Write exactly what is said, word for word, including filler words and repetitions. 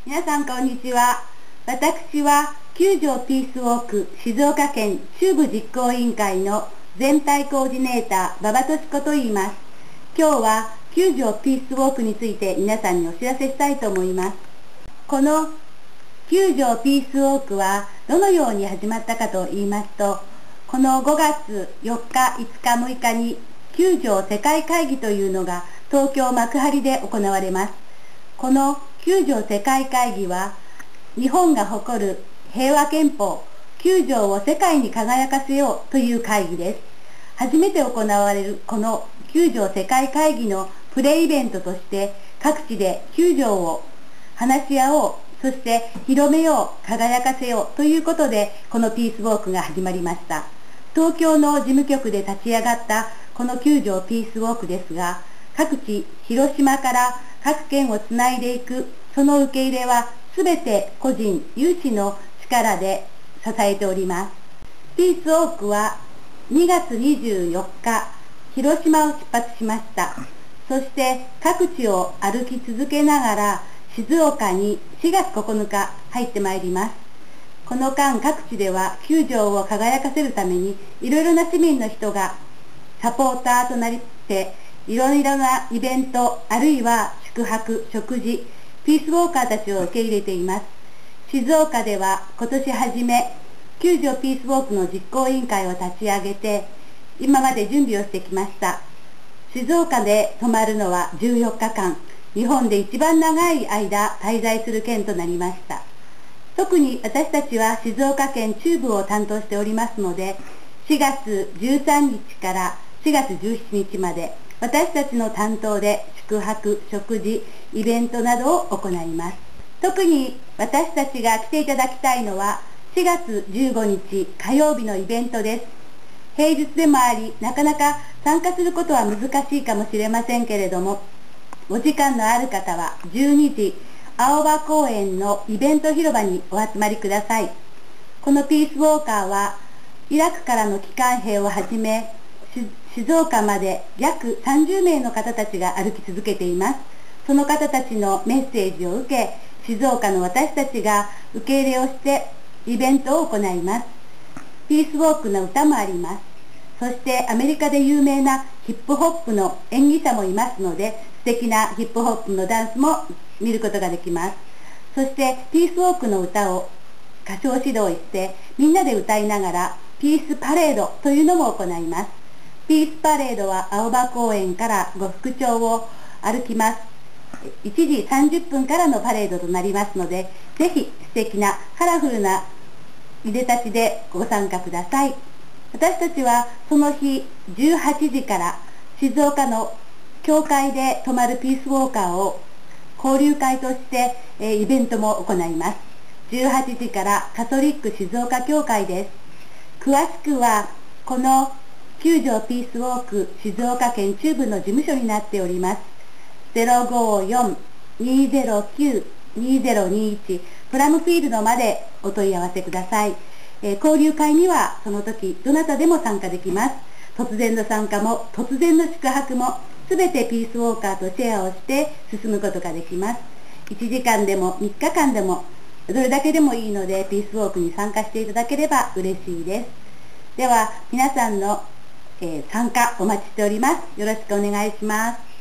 皆さんこんにちは。私はきゅう条ピースウォーク静岡県中部実行委員会の全体コーディネーター馬場敏子と言います。今日はきゅう条ピースウォークについて皆さんにお知らせしたいと思います。このきゅう条ピースウォークはどのように始まったかと言いますと、このごがつよっか、いつか、むいかにきゅう条世界会議というのが東京幕張で行われます。このきゅう条世界会議は日本が誇る平和憲法きゅう条を世界に輝かせようという会議です。初めて行われるこのきゅう条世界会議のプレイベントとして各地できゅう条を話し合おう、そして広めよう、輝かせようということでこのピースウォークが始まりました。東京の事務局で立ち上がったこのきゅう条ピースウォークですが、各地広島から各県をつないでいくその受け入れはすべて個人有志の力で支えております。ピースウォークはにがつにじゅうよっか広島を出発しました。そして各地を歩き続けながら静岡にしがつここのか入ってまいります。この間各地ではきゅう条を輝かせるためにいろいろな市民の人がサポーターとなっていろいろなイベント、あるいは宿泊、食事、ピースウォーカーたちを受け入れています。静岡では今年初め、きゅう条ピースウォークの実行委員会を立ち上げて、今まで準備をしてきました。静岡で泊まるのはじゅうよっかかん、日本で一番長い間滞在する県となりました。特に私たちは静岡県中部を担当しておりますので、しがつじゅうさんにちからしがつじゅうしちにちまで、私たちの担当で宿泊、食事、イベントなどを行います。特に私たちが来ていただきたいのはしがつじゅうごにち火曜日のイベントです。平日でもあり、なかなか参加することは難しいかもしれませんけれども、お時間のある方はじゅうにじ、青葉公園のイベント広場にお集まりください。このピースウォーカーは、イラクからの帰還兵をはじめ、静岡まで約さんじゅうめいの方たちが歩き続けています。その方たちのメッセージを受け、静岡の私たちが受け入れをしてイベントを行います。ピースウォークの歌もあります。そしてアメリカで有名なヒップホップの演技者もいますので、素敵なヒップホップのダンスも見ることができます。そしてピースウォークの歌を歌唱指導してみんなで歌いながらピースパレードというのも行います。ピースパレードは青葉公園から呉服町を歩きます。いちじさんじゅっぷんからのパレードとなりますので、ぜひ素敵なカラフルないでたちでご参加ください。私たちはその日じゅうはちじから静岡の教会で泊まるピースウォーカーを交流会として、えー、イベントも行います。じゅうはちじからカトリック静岡教会です。詳しくはこのきゅう条ピースウォーク静岡県中部の事務所になっております。ゼロごーよん にーゼロきゅう にーゼロにいちプラムフィールドまでお問い合わせください。えー、交流会にはその時どなたでも参加できます。突然の参加も突然の宿泊もすべてピースウォーカーとシェアをして進むことができます。いちじかんでもみっかかんでもどれだけでもいいのでピースウォークに参加していただければ嬉しいです。では皆さんの、えー、参加お待ちしております。よろしくお願いします。